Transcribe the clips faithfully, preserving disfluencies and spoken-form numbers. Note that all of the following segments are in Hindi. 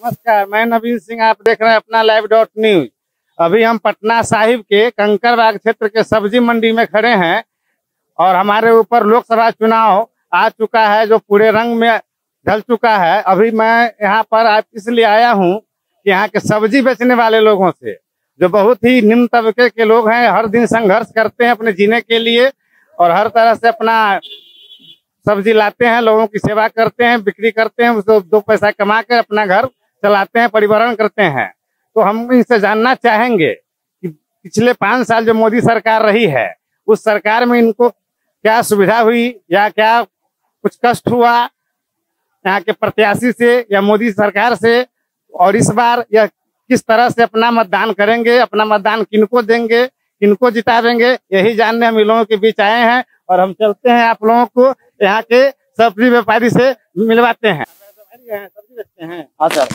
नमस्कार, मैं नवीन सिंह। आप देख रहे हैं अपना लाइव डॉट न्यूज। अभी हम पटना साहिब के कंकड़बाग क्षेत्र के सब्जी मंडी में खड़े हैं और हमारे ऊपर लोकसभा चुनाव आ चुका है जो पूरे रंग में ढल चुका है। अभी मैं यहाँ पर आप इसलिए आया हूँ कि यहाँ के सब्जी बेचने वाले लोगों से, जो बहुत ही निम्न तबके के लोग हैं, हर दिन संघर्ष करते हैं अपने जीने के लिए और हर तरह से अपना सब्जी लाते हैं, लोगों की सेवा करते हैं, बिक्री करते हैं, उसको दो पैसा कमा कर अपना घर चलाते हैं, परिवहन करते हैं। तो हम इनसे जानना चाहेंगे कि पिछले पाँच साल जो मोदी सरकार रही है, उस सरकार में इनको क्या सुविधा हुई या क्या कुछ कष्ट हुआ यहाँ के प्रत्याशी से या मोदी सरकार से, और इस बार यह किस तरह से अपना मतदान करेंगे, अपना मतदान किनको देंगे, किनको जितावेंगे, यही जानने हम इन लोगों के बीच आए हैं। और हम चलते हैं आप लोगों को यहाँ के सब्जी व्यापारी से मिलवाते हैं। सब्जी बेचते हैं? हाँ सर।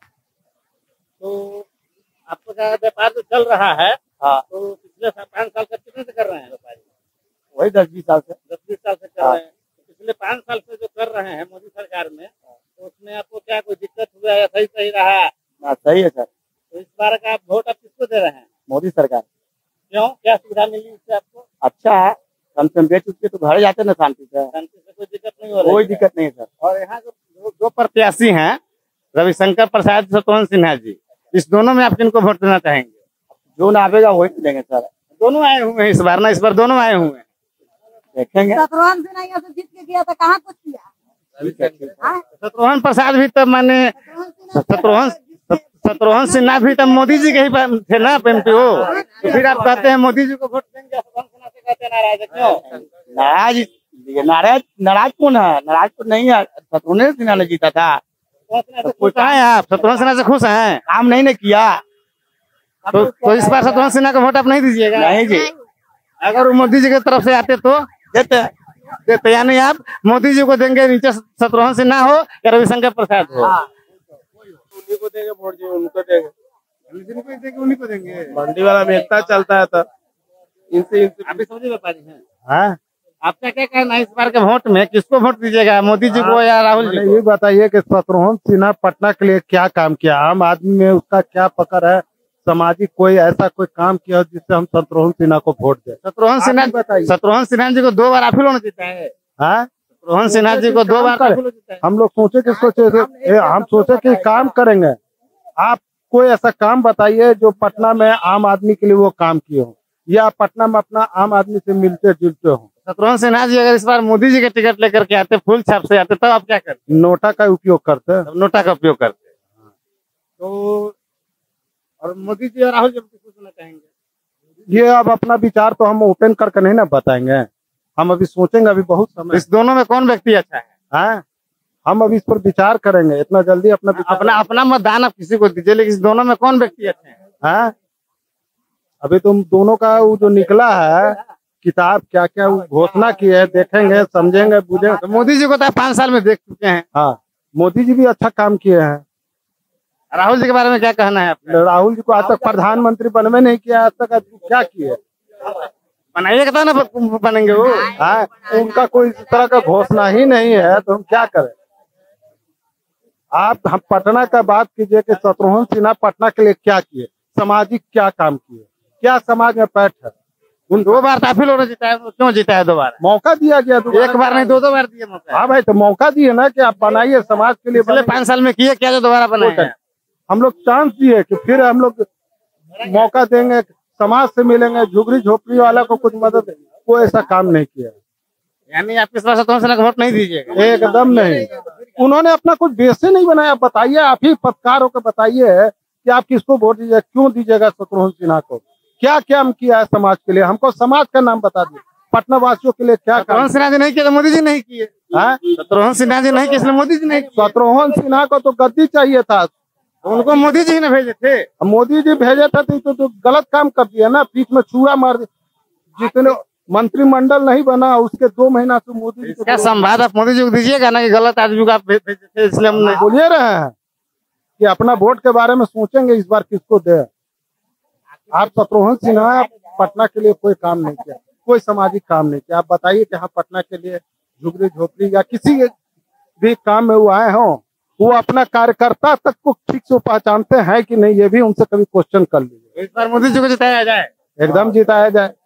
तो आपका व्यापार जो चल रहा है, हाँ, तो पिछले पाँच साल से कितने से कर रहे हैं व्यापारी? वही दस बीस साल से। दस बीस साल से कर हाँ। रहे हैं। तो पिछले पाँच साल से जो कर रहे हैं मोदी सरकार में, तो उसमें आपको क्या कोई दिक्कत हुआ या सही सही रहा? हाँ, सही है सर। तो इस बार का आप वोट आप किसको दे रहे हैं? मोदी सरकार। क्यों, क्या सुविधा मिली इससे आपको? अच्छा है, कम से कम बेच उठ के तो घर जाते ना शांति से। शांति से कोई दिक्कत नहीं हो रही? कोई दिक्कत नहीं है सर। और यहाँ जो दो, दो प्रत्याशी हैं, रविशंकर प्रसाद, शत्रुघ्न सिन्हा जी, इस दोनों में आप किनको वोट देना चाहेंगे? जो ना आवेगा वही तो देंगे सर। दोनों आए हुए हैं इस बार ना, इस बार दोनों आए हुए हैं। देखेंगे। शत्रुघ्न सिन्हा यहाँ से जीत के गया था, कहाँ कुछ किया? शत्रुघ्न प्रसाद भी तो मैंने शत्रुघ्न शत्रुघ्न सिन्हा भी तो मोदी जी के ही थे ना एमपी हो, तो फिर आप कहते हैं मोदी जी को वोट देंगे, शत्रुघ्न सिन्हा से कहते हैं नाराज है? क्यों नाराज? नाराज नाराज कौन है? नाराज तो नहीं है, शत्रुघ्न सिन्हा ने जीता था। तो खुश हैं आप? शत्रुघ्न सिन्हा से खुश हैं? काम नहीं ने किया तो, तो इस बार शत्रुघ्न सिन्हा को वोट आप नहीं दीजिएगा? नहीं जी। अगर वो मोदी जी की तरफ से आते तो देते देते, यानी आप मोदी जी को देंगे, नीचे शत्रुघ्न सिन्हा हो या रविशंकर प्रसाद हो? उन्हीं को देंगे वोट जी, उनको देंगे। जिनको देंगे उन्हीं को देंगे। मंडी वाला में एकता चलता है तो इनसे इनसे आप भी सब्जी व्यापारी हैं? हाँ। आपका क्या कहना है इस बार के वोट में, किसको वोट दीजिएगा, मोदी जी को या राहुल जी को? ये बताइए कि शत्रुघ्न सिन्हा पटना के लिए क्या काम किया, आम आदमी में उसका क्या पकड़ है, सामाजिक कोई ऐसा कोई काम किया जिससे हम शत्रुघ्न सिन्हा को वोट दें? शत्रुघ्न सिन्हा बताइए। शत्रुघ्न सिन्हा जी को दो बार आप ही लोगों ने जीता है? हाँ, शत्रुघ्न सिन्हा जी को दो बार आप ही लोग जीता है? हम लोग सोचे कि सोचे हम सोचे कि काम करेंगे। आप कोई ऐसा काम बताइए जो पटना में आम आदमी के लिए वो काम किए हो, या पटना में अपना आम आदमी से मिलते जुलते हो। शत्रुघ्न सिन्हा जी अगर इस बार मोदी जी के टिकट लेकर के आते, फूल छाप से आते, तब आप क्या करते? नोटा का उपयोग करते हैं। नोटा का उपयोग करते। तो और मोदी जी और राहुल जी किसको सुनना चाहेंगे? ये अब अपना विचार तो हम ओपन करके नहीं ना बताएंगे, हम अभी सोचेंगे, अभी बहुत समय। इस दोनों में कौन व्यक्ति अच्छा है? हाँ, हम अभी इस पर विचार करेंगे, इतना जल्दी अपना अपना अपना मतदान आप किसी को दीजिए, लेकिन इस दोनों में कौन व्यक्ति अच्छे हैं? हाँ, अभी तुम दोनों का वो जो निकला है किताब, क्या क्या घोषणा की है, देखेंगे, समझेंगे, बुझेंगे। तो मोदी जी को तो पाँच साल में देख चुके हैं। हाँ, मोदी जी भी अच्छा काम किए हैं। राहुल जी के बारे में क्या कहना है आपका? राहुल जी को आज तक प्रधानमंत्री बनवे नहीं किया, आज तक क्या किए? बनाइएगा तो ना बनेंगे वो। हाँ, उनका कोई इस तरह का घोषणा ही नहीं है, तो हम क्या करें? आप हम पटना का बात कीजिए कि शत्रुघ्न सिन्हा पटना के लिए क्या किए, सामाजिक क्या काम किए, क्या समाज में पैठ है। उन दो बार काफी लोगों ने जिताया, क्यों जिताया दोबारा? मौका दिया गया, एक बार नहीं दो दो बार दिए मौका। हाँ भाई, तो मौका दिए ना कि आप बनाइए समाज के लिए। पिछले पाँच साल में किए क्या जो दोबारा बनाए? हम लोग चांस दिए कि फिर हम लोग मौका देंगे, समाज से मिलेंगे, झुगरी झोपड़ी वाला को कुछ मदद, कोई ऐसा काम नहीं किया। यानी आप इस बार शत्रुघ्न सिन्हा को वोट नहीं दीजिएगा? एकदम नहीं। उन्होंने अपना कुछ बेस से नहीं बनाया। बताइए, आप ही पत्रकार होकर बताइए कि आप किसको वोट दीजिएगा, क्यों दीजिएगा शत्रुघ्न सिन्हा को? क्या क्या हम किया है समाज के लिए? हमको समाज का नाम बता दिए, पटना वासियों के लिए क्या काम। शत्रुघ्न सिन्हा जी नहीं किया तो मोदी जी नहीं किए? शत्रुघ्न सिन्हा जी नहीं किए इसलिए मोदी जी नहीं किए। शत्रुघ्न सिन्हा को तो गद्दी चाहिए था, उनको मोदी जी ने भेजे थे। मोदी जी भेजे थे तो, तो, तो गलत काम कर दिया ना, पीठ में छुरा मार दिया। जितने मंत्रिमंडल नहीं बना उसके दो महीना से मोदी जी क्या संवाद आप मोदी जी को दीजिएगा ना कि गलत आदमी को आप भेजे थे, इसलिए हमने बोलिए रहे हैं कि अपना वोट के बारे में सोचेंगे इस बार किसको दे। आप शत्रुघ्न सिन्हा पटना के लिए कोई काम नहीं किया, कोई सामाजिक काम नहीं किया। आप बताइए कि हाँ पटना के लिए झुगरी झोपड़ी या किसी भी काम में वो आए हो, वो अपना कार्यकर्ता तक को ठीक से पहचानते हैं कि नहीं, ये भी उनसे कभी क्वेश्चन कर लीजिए। इस बार मोदी जी को जिताया जाए। एकदम जिताया जाए।